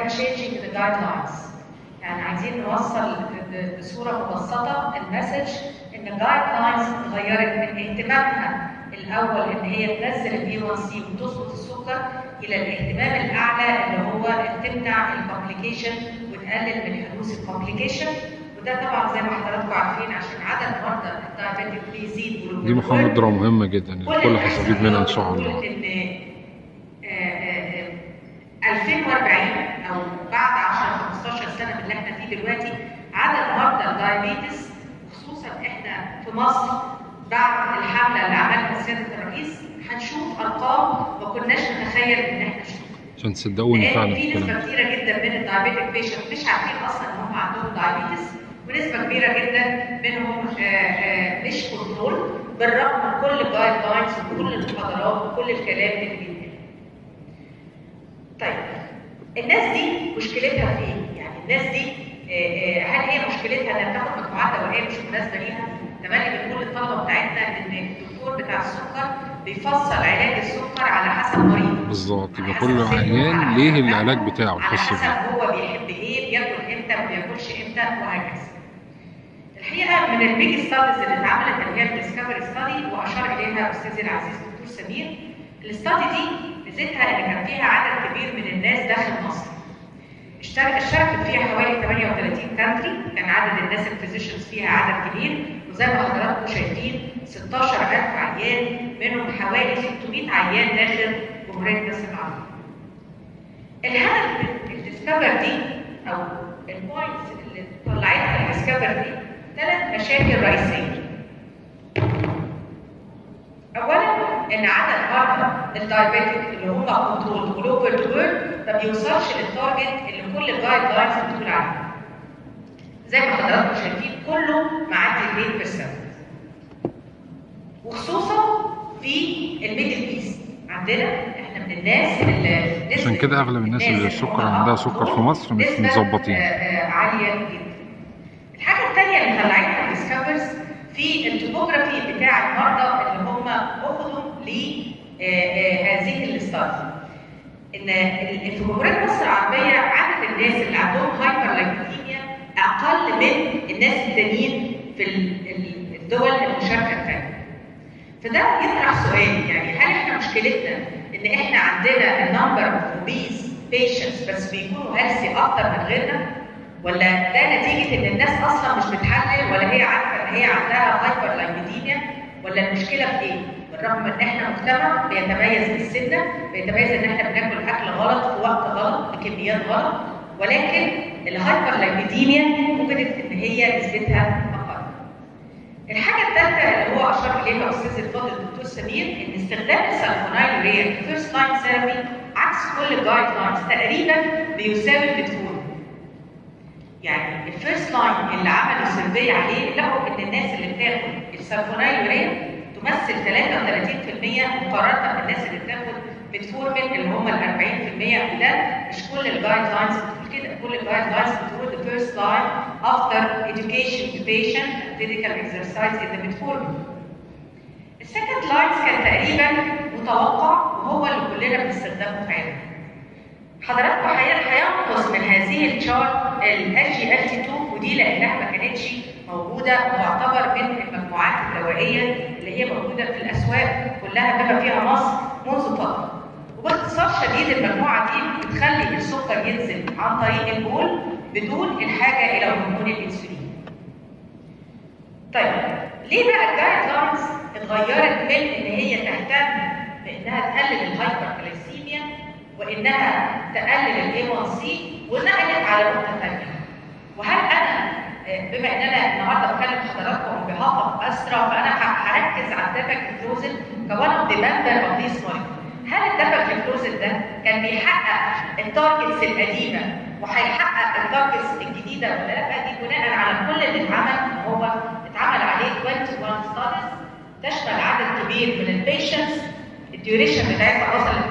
are changing the guidelines. يعني عايزين نوصل بصوره مبسطه المسج ان الجايد لاينز اتغيرت من اهتمامها الاول ان هي تنزل البي 1 سي وتظبط السكر الى الاهتمام الاعلى اللي هو تمنع الكومبليكيشن وتقلل من حدوث الكومبليكيشن. وده طبعا زي ما حضراتكم عارفين عشان عدد مرضى الدايابيتك بيزيد. دي محاضره مهمه جدا الكل هيستفيد منها ان شاء الله. ان 2040 او بعد 10 15 سنه من اللي احنا فيه دلوقتي عدد مرضى الدايابيتس خصوصا احنا في مصر بعد الحمله اللي عملها سياده الرئيس هنشوف ارقام ما كناش نتخيل ان احنا نشوفها. عشان تصدقوني فعلا في نسبه كبيره جدا من الدايابيتك بيشنت مش عارفين اصلا ان هم عندهم دايابيتس، ونسبه كبيره جدا منهم مش كنترول بالرغم من كل الجايد لاينز وكل المحاضرات وكل الكلام اللي بيتقال. طيب الناس دي مشكلتها فين؟ يعني الناس دي هل هي مشكلتها انها بتاخد مجموعات دوائيه مش مناسبه ليها؟ تمام بنقول للطلبه بتاعتنا ان الدكتور بتاع السكر بيفصل علاج السكر على حسب مريض. بالظبط، يبقى كل عيان ليه العلاج بتاعه الخاص بيه. على حسب هو بيحب ايه، بياكل امتى، ما بياكلش امتى، وهكذا. الحقيقه من البيج ستاديز اللي اتعملت اللي هي الديسكفري ستادي واشار اليها استاذي العزيز دكتور سمير، الاستادي دي ميزتها ان كان فيها عدد كبير من الناس داخل مصر. اشتركت فيها حوالي 38 كانتري، كان عدد الناس الفيزيشنز فيها عدد كبير، وزي ما حضراتكم شايفين 16000 عيان منهم حوالي 600 عيان داخل جمهوريه مصر العربيه. الهدف من الديسكفر دي او البوينتس اللي طلعتها الديسكفر دي 3 مشاكل رئيسيه. اولا ان عدد مرضى الدايابيتك اللي هم كنترول جلوبال وورد ما بيوصلش للتارجت اللي كل الجايد لاينز بتقول عليه. زي ما حضراتكم شايفين كله معدي 2%، وخصوصا في الميدل ايست. عندنا احنا من الناس اللي عشان كده اغلب الناس اللي السكر عندها سكر في مصر مش متظبطين عاليه جدا. الحاجه الثانيه اللي طلعتها ديسكفرز في التوبوغرافي بتاع المرضى اللي هم اخذوا لهذه الاستادي، ان في جمهوريه مصر العربيه عدد الناس اللي عندهم هايبرلايبيديميا اقل من الناس التانيين في الدول المشاركه الثانيه. فده يطرح سؤال، يعني هل احنا مشكلتنا ان احنا عندنا النمبر اوف اوبيز بيشنتس بس بيكونوا هيلثي اكتر من غيرنا، ولا ده نتيجه ان الناس اصلا مش بتحلل ولا هي عارفه ان هي عندها هايبرلايبيديميا، ولا المشكله في ايه؟ بالرغم من ان احنا مجتمع بيتميز بالسمنه، بيتميز ان احنا بناكل اكل غلط في وقت غلط بكميات غلط، ولكن الهايبرلايبيديميا وجدت ان هي نسبتها اقل. الحاجه الثالثه اللي هو اشار اليها استاذ الفاضل الدكتور سمير، ان استخدام السلفونايلوريا فيرست لاين ثيرابي عكس كل الجايد لاينز تقريبا بيساوي الميتفورمين. يعني الفيرست لاين اللي عملوا سيرفي عليه لقوا ان الناس اللي بتاخد السلفونايلوريا تمثل 33% مقارنه بالناس اللي بتاخد ميتفورمين اللي هم ال 40%، وده مش كل الجايد لاينز بتقول كده، كل الجايد لاينز بتقول the first line after education to patient and physical exercise is the metformin. السكند لاينز كان تقريبا متوقع وهو اللي كلنا بنستخدمه فعلا. حضراتكم هينقص من هذه الشارت ال SGLT2 ودي لانها ما كانتش موجوده وتعتبر من المجموعات الدوائيه اللي هي موجوده في الاسواق كلها بما فيها مصر منذ فتره. وباختصار شديد المجموعه دي بتخلي السكر ينزل عن طريق البول بدون الحاجه الى هرمون الانسولين. طيب ليه بقى الجايد لاينز اتغيرت من ان هي تهتم بانها تقلل الهايبرجلايسيميا وانها تقلل ال A1C ونقلت على نقطه ثانيه؟ وهل انا بما ان انا النهارده بكلم حضراتكم بحق اسرى فانا هركز على الداباجلوفلوزين كون اوف ذا ممبر اوف ذيس مولكيول. هل الداباجلوفلوزين ده كان بيحقق التارجتس القديمه وهيحقق التارجتس الجديده ولا لا؟ دي بناء على كل اللي اتعمل، هو اتعمل عليه 21 ستاديز تشمل عدد كبير من البيشنتس، الديوريشن بتاعتها وصلت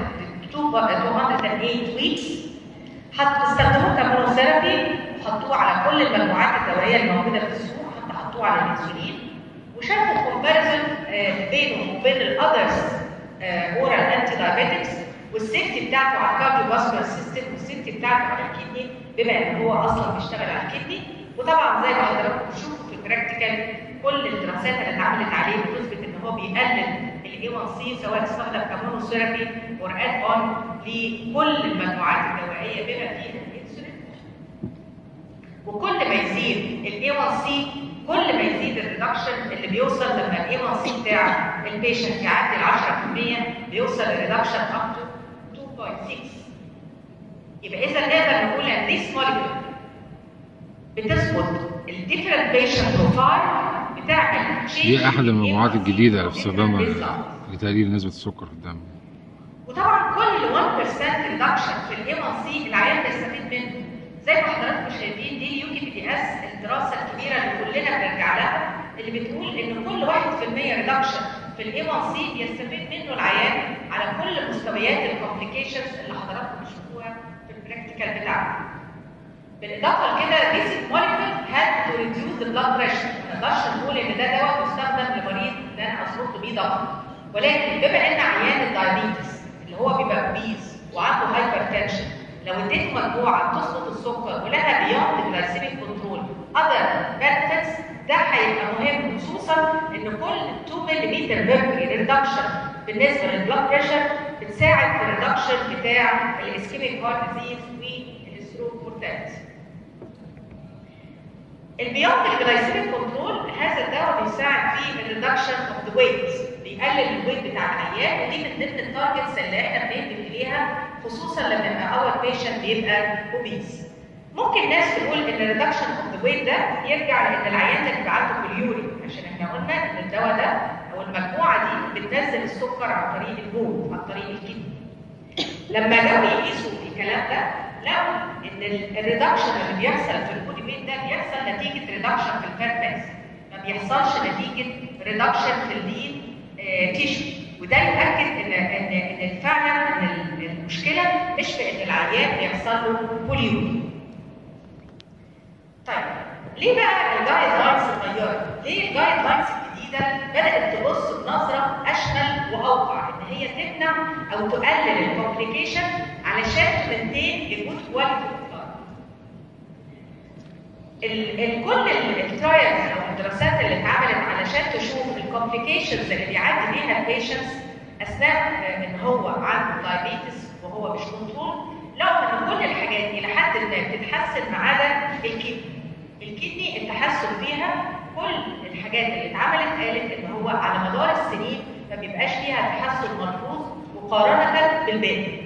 208 ويكس. هتستخدموه كمونوثيرابي وحطوه على كل المجموعات الدوائيه الموجوده في السوق، حتى حطوه على الانسولين، وشافوا كومباريزون بينه وبين الاذرز اورال انتي دايابيتكس والسيفتي بتاعته على الكارديو فاسكولار سيستم والسيفتي بتاعته على الكدني بما ان هو اصلا بيشتغل على الكدني. وطبعا زي ما حضراتكم بتشوفوا في البراكتيكال كل الدراسات اللي اتعملت عليه بتثبت ان هو بيقلل الاي 1 سي سواء استخدم كمونوثيرابي اور اد اون لكل المجموعات الدوائيه بما فيها الانسولين. وكل ما يزيد الاي 1 سي كل ما يزيد الريدكشن اللي بيوصل لما الاي 1 سي بتاع البيشنت يعدي ال 10% بيوصل الريدكشن اب تو 2.6. يبقى اذا نقدر نقول ان ذيس مولكيول بتظبط الديفرنت بيشنت بروفايل بتعمل تشينج. دي احد المجموعات الجديده اللي باستخدامها لتقليل نسبه السكر في الدم. وطبعا كل 1% ريدكشن في الاي 1 سي العيان بيستفيد منه. زي ما حضراتكم شايفين دي اليو كي بي دي اس الدراسه الكبيره اللي كلنا بنرجع لها اللي بتقول ان كل 1% ريدكشن في الاي 1 سي بيستفيد منه العيان على كل مستويات الكومبليكيشنز اللي حضراتكم بتشوفوها في البراكتيكال بتاعنا. بالاضافه لكده this molecule had to reduce the blood pressure. ما نقدرش نقول ان ده دواء مستخدم لمريض ان انا اظبط بيه ضغط، ولكن بما ان عيان الدايابيتس اللي هو بيبقى obese وعنده هايبرتنشن لو اديته مجموعه تظبط السكر ولها بيوند جلايسيميك كنترول اذر بنفيتس ده هيبقى مهم، خصوصا ان كل 2 ملم ميركوري ريدكشن بالنسبه للبلاد بريشر بتساعد في الريدكشن بتاع الاسكيميك هارت ديزيز والستروك مورتاليتي. البيوند الجلايسيميك كنترول هذا الدواء بيساعد في الريدكشن اوف ذا ويت، بيقلل الويت بتاع العيان، ودي من ضمن التارجتس اللي احنا بنهدف اليها خصوصا لما يبقى اول بيشنت بيبقى اوبيس. ممكن ناس تقول ان الريدكشن اوف ذا ويت ده يرجع لان العيان ده بيبقى عنده بوليوري، عشان احنا قلنا ان الدواء ده او المجموعه دي بتنزل السكر عن طريق البول عن طريق الكدني. لما جاوا يقيسوا الكلام ده لقوا ان الريدكشن اللي بيحصل في البودي ويت ده بيحصل نتيجه ريدكشن في الفات ماس، ما بيحصلش نتيجه ريدكشن في اللين تيشو. وده يؤكد ان فعلا ان المشكله مش في ان العيان بيحصل له بوليوري. طيب ليه بقى الجايد لاينز اتغيرت؟ ليه الجايد لاينز الجديده بدات تبص بنظره اشمل واوقع ان هي تمنع او تقلل الكومبليكيشن علشان تمنتين الجود كواليتي اوف لايف. كل الترايلز او الدراسات اللي اتعملت علشان تشوف الكومبليكيشنز اللي بيعدي بيها البيشنتس اثناء ان هو عنده دايابيتس وهو مش كنترول، لقوا ان كل الحاجات الى حد ما بتتحسن ما عدا الكدني. الكدني التحسن فيها كل الحاجات اللي اتعملت قالت ان هو على مدار السنين ما بيبقاش فيها تحسن ملحوظ مقارنه بالباقي.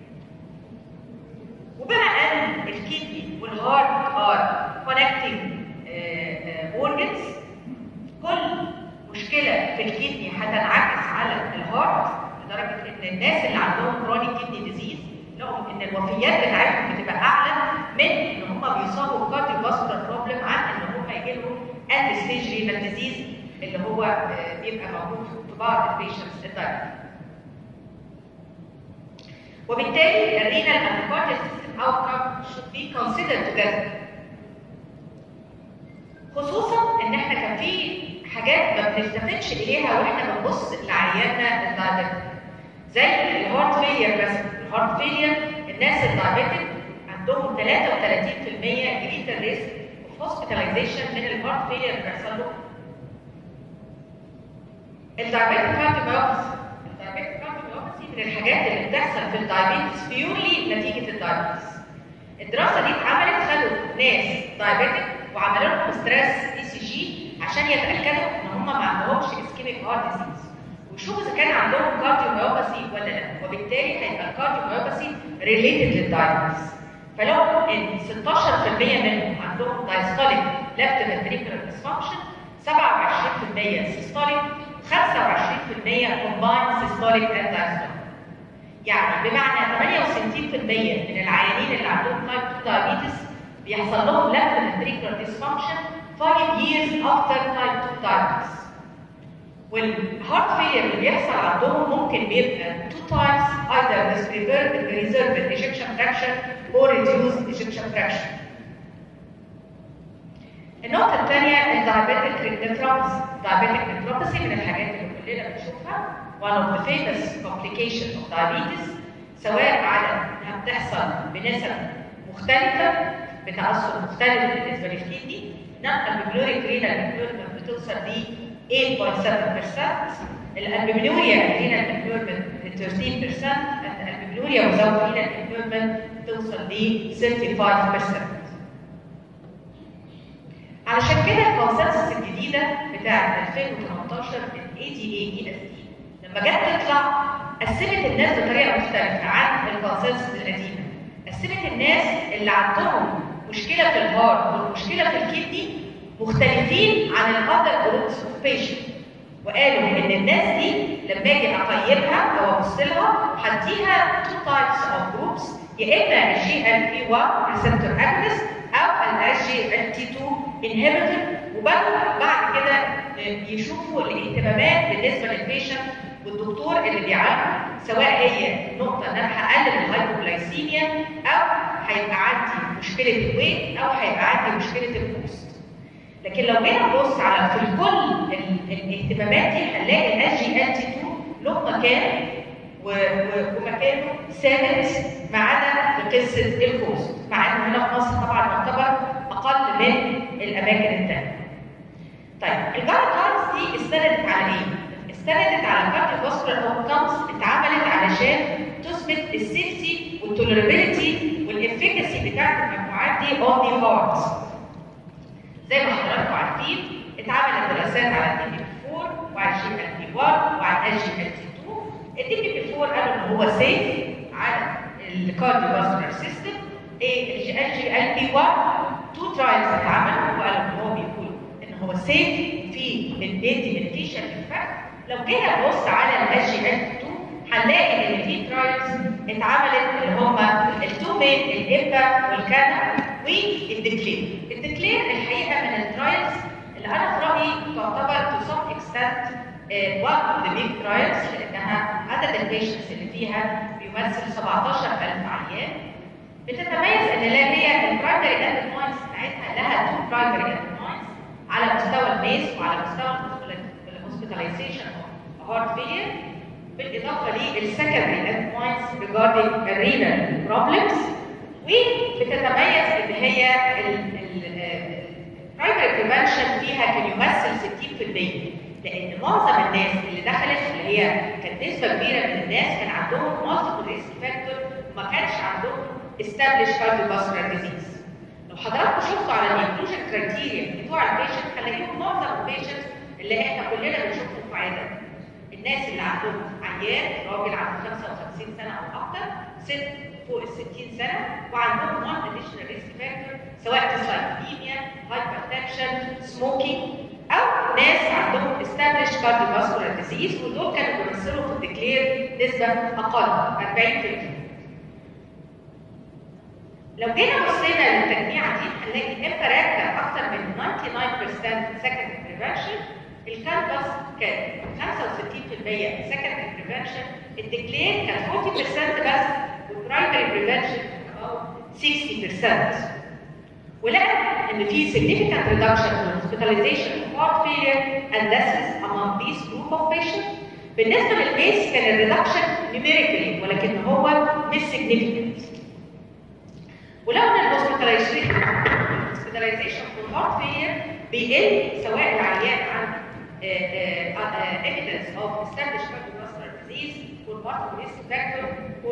وبما ان الكدني والهارت ار كونكتنج اورجنز، كل مشكله في الكدني هتنعكس على الهارت لدرجه ان الناس اللي عندهم كرونيك كدني ديزيز لهم ان الوفيات بتاعتهم بتبقى اعلى من ان هم بيصابوا بكارديو فاسكولار بروبلم عن ان هم يجي لهم اند ستيج رينال ديزيز اللي هو بيبقى موجود في بعض البيشنتس الدايابيتيك. وبالتالي الرينال اند كاردياك سيستم اوتكم should be considered together. خصوصا ان احنا كان في حاجات ما بنلتفتش اليها واحنا بنبص لعياننا الدايابيتيك زي الهارت فيلير مثلا. الهارت فيلير الناس الدايابيتيك عندهم 33% جريتر ريسك اوف هوسبيتاليزيشن من الهارت فيلير اللي بيحصل لهم. الدايابيتيك كارديوميوباثي من الحاجات اللي بتحصل في الدايابيتس بيورلي نتيجه الدايابيتس. الدراسه دي اتعملت خدوا ناس دايابيتك وعملوا لهم ستريس اي سي جي عشان يتاكدوا ان هم ما عندهمش اسكيميك هارت ديزيز ويشوفوا اذا كان عندهم كارديوميوباثي ولا لا، وبالتالي هيبقى الكارديوميوباثي ريليتد للدايابيتس. فلو ان 16% منهم عندهم دايستوليك ليفت فنتريكولار ديسفانكشن، 27% سيستوليك، 25% كومبايند سيستوليك اند دايستوليك. يعني بمعنى 68% من العيانين اللي عندهم تايب 2 دايابيتس بيحصل لهم ليفت فنتريكولار ديسفانكشن 5 years after type 2 diabetes. والهارت فيلير اللي بيحصل عندهم ممكن بيبقى 2 times either reserved ejection fraction or reduced ejection fraction. النقطة الثانية الدايابيتيك نيفروباثي. الدايابيتيك نيفروباثي من الحاجات اللي كلنا بنشوفها one of the famous complications of diabetes سواء على انها بتحصل بنسب مختلفه بتاثر مختلف بالنسبه للكدني. نون البيبلوريك رينال امبيرمنت بتوصل ل 8.7%، الالبيبلوريا رينال امبيرمنت 13%، الالبيبلوريا وزود رينال امبيرمنت توصل ل 35%. علشان كده الكونسنسس الجديده بتاعت 2018 الاي دي اي اي اس دي لما جت تطلع قسمت الناس بطريقه مختلفه عن الكونسنسس القديمه. قسمت الناس اللي عندهم مشكله في الهارت والمشكله في الكدني مختلفين عن الاذر جروبس اوف بيشنت، وقالوا ان الناس دي لما اجي اقيمها او ابص لها هديها تو تايبس اوف جروبس، يا اما الجي ال بي 1 ريسبتور اجونست او الجي ال تي 2 انهبيتور، وبدأوا بعد كده يشوفوا الاهتمامات بالنسبه للبيشنت والدكتور اللي بيعالجه، سواء هي نقطه ان انا هقلل الهايبوغلايسيميا او هيبقى عندي مشكله الويت او هيبقى عندي مشكله البوست. لكن لو جينا نبص على في كل الاهتمامات دي هنلاقي الاس جي ال تي 2 له مكان ومكانه ثابت ما عدا في قصه الكوست، مع انه هنا في مصر طبعا يعتبر اقل من الاماكن الثانيه. طيب الجايد لاينز دي استندت على ايه؟ استندت على كارديوفاسكولار اوتكمز اتعملت علشان تثبت السيفتي والتوليرابيلتي والافيكاسي بتاعت المجموعات دي اون ذا هارت. زي ما حضراتكم عارفين اتعملت دراسات على الدي بي 4 وعلى الجي ال بي 1 وعلى الجي ال تي 2. الدي بي 4 قالوا ان هو سيف على الكارديوفاسكولار سيستم. الجي ال بي 1 تو ترايلز اتعملوا وقالوا ان هو بيقول ان هو سيف في البيدي ميديكيشن افكت. لو جينا نبص على الجي ال 2 هنلاقي ان في ترايلز اتعملت اللي هم التو مين الامبا والكانا والديكلير. الديكلير الحقيقه من الترايلز اللي انا في رايي تعتبر تو سم اكستنت one of the big trials، لانها عدد البيشنتس اللي فيها بيمثل 17,000 عيان. بتتميز ان هي البرايمري اند بوينتس بتاعتها لها تو برايمري اند بوينتس على مستوى الميس وعلى مستوى الهوسبيتاليزيشن اوف هارت فيلير، بالاضافه للسكندري اند بوينتس ريجاردينج الرينال بروبلمز. وبتتميز ان هي البرايمري بريفنشن فيها كان يمثل 60%، لان معظم الناس اللي دخلت اللي هي كانت نسبه كبيره من الناس كان عندهم مالتيبل ريسك فاكتور وما كانش عندهم established cardiovascular disease. لو حضراتكم شفتوا على الانكلوجن كرايتيريا بتوع البيشنت هنلاقيهم معظم البيشنت اللي احنا كلنا بنشوفهم في عيادات، الناس اللي عندهم عيان راجل عنده 55 سنه او اكثر، ست فوق ال 60 سنه وعندهم نون اديشنال ريسك فاكتور سواء ديسلايبيديميا، هايبرتنشن، سموكينج، او ناس عندهم established cardiovascular disease، ودول كانوا بيمثلوا في الديكلير نسبه اقل 40%. لو جينا بصينا للتجميعه دي هنلاقي امتى راكب اكثر من 99% secondary prevention، الكانباس كان 65% secondary prevention، الديكلير كان 40% بس، والبرايمري prevention او 60%. ولقى ان في significant reduction in hospitalization of heart failure and deaths among these group of patients. بالنسبه للبيس كان الريدكشن numerically ولكن هو مش significant. ولو ان الهوسبيتاليزيشن في الهارت فيلير بيقل سواء العيان عن evidence of established cardiovascular disease والمالتيبل ريسك فاكتور.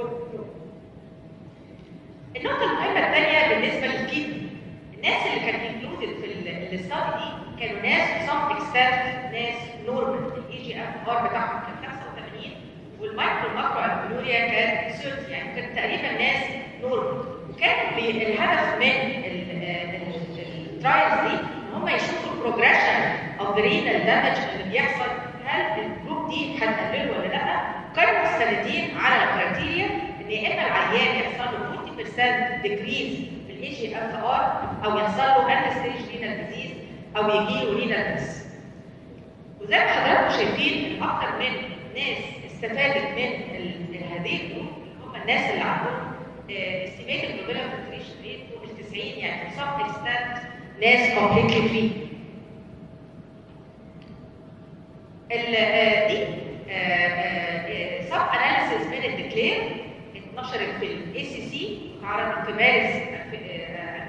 النقطه المهمه الثانيه بالنسبه للكدني، الناس اللي كانت انكلودد في الاستادي دي كانوا ناس سم اكستنت ناس نورمال، الاي جي اف ار بتاعهم كان 85 والمايكرو ماكرو البلوريا كان 30، يعني كانت تقريبا ناس نورمال. وكان الهدف من الترايلز دي ان هم يشوفوا البروجريشن اوف ذا رينال دامج اللي بيحصل، هل الجروب دي هتقلله ولا لا. كانوا مستندين على الكرايتيريا ان يا اما العيان يحصل له 40% ديكريز في الاي جي اف ار او يحصل له اند ستيج رينال ديزيز او يجي له رينال ديس. وزي ما حضراتكم شايفين اكثر من ناس استفادت من هذه الجروب اللي هم الناس اللي عندهم estimated global filtration rate فوق ال 90، يعني to some extent ناس completely free. دي sub analysis من الديكلير اتنشر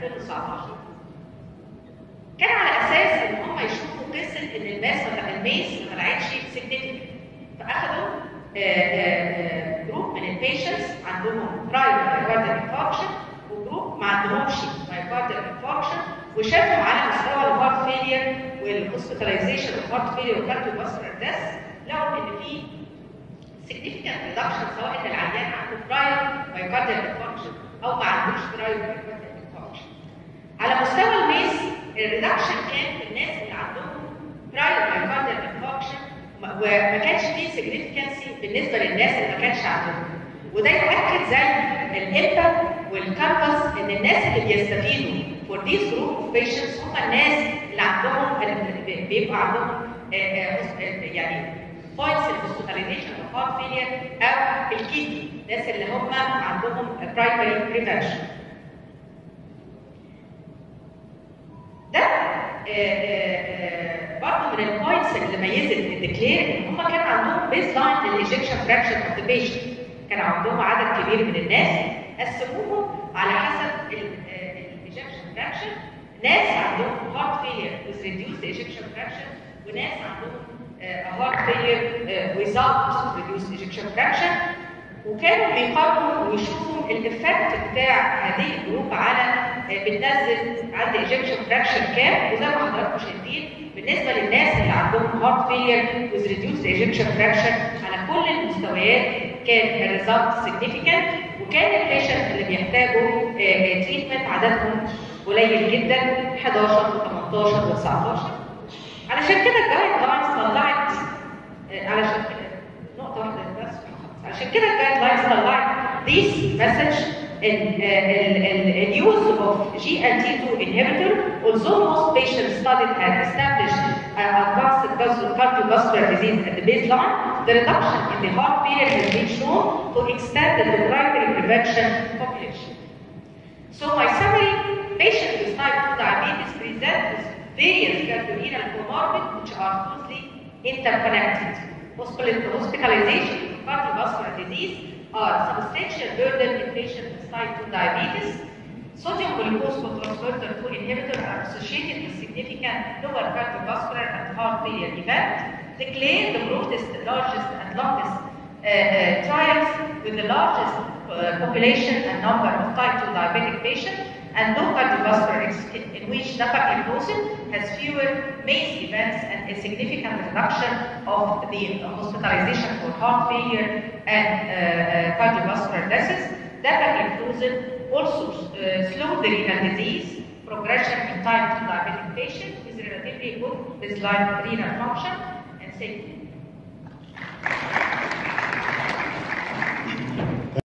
2019 كان على اساس ان هم يشوفوا قصه ان الميس ما طلعتش سيجنيفيكانت، فاخدوا جروب من البيشنتس عندهم برايمري مايوكارديال انفاركشن وجروب ما عندهمش مايوكارديال انفاركشن، وشافوا على مستوى الهارت فيلير والهوسبيتاليزيشن والهارت فيلير والكارديوفاسكولار ديث لقوا ان في significant reduction سواء ان العيان عنده برايمري مايوكارديال انفاركشن او ما عندوش برايمري مايوكارديال انفاركشن. على مستوى الميس الريدكشن كان في الناس اللي عندهم برايمري مايوكارديال انفاركشن وما كانش فيه significance بالنسبه للناس اللي ما كانش عندهم، وده يؤكد زي الامباكت والكامبس ان الناس اللي بيستفيدوا for this group of patients هم الناس اللي عندهم بيبقى عندهم يعني points الهوسبيتاليزيشن والهارت فيلير او الكيدني، الناس اللي هم عندهم برايمري بريفنشن. ده برضه من البوينتس اللي ميزت الديكلير ان هم كان عندهم بيز لاين للايجكشن فراكشن اوف ذا بيشنت، كان عندهم عدد كبير من الناس قسموهم على حسب الايجكشن فراكشن، ناس عندهم هارت فيلير with reduced ejection fraction وناس عندهم heart failure without reduced ejection fraction، وكانوا بيقارنوا ويشوفوا الافكت بتاع هذه الجروب على بتنزل عند ejection fraction كام، وزي ما حضراتكم شايفين بالنسبه للناس اللي عندهم heart failure with reduced ejection fraction على كل المستويات كان الريزلت significant، وكان البيشنت اللي بيحتاجوا تريتمنت عددهم قليل جدا 11 و18 و19. علشان كده الجايد لاينز طلعت علشان نقطه واحده بس، علشان كده الجايد لاينز طلعت this message in use of GLT2 inhibitor. Although most patients studied had established advanced cardiovascular disease at the baseline, the reduction in the heart failure has been shown to extend the primary prevention population. So my summary: patients with type 2 diabetes present with various cardiorenal comorbidities which are closely interconnected. Hospitalization of cardiovascular disease are substantial burden in patients with type 2 diabetes. Sodium glucose transporter 2 inhibitors are associated with significant lower cardiovascular and heart failure event. Declare the broadest, largest, and longest trials with the largest population and number of type 2 diabetic patients and no cardiovascular in which dapagliflozin has fewer MACE events and a significant reduction of the hospitalization for heart failure and cardiovascular deaths. Dapagliflozin also slowed the renal disease progression in type 2 diabetic patients with relatively good baseline renal function and safety.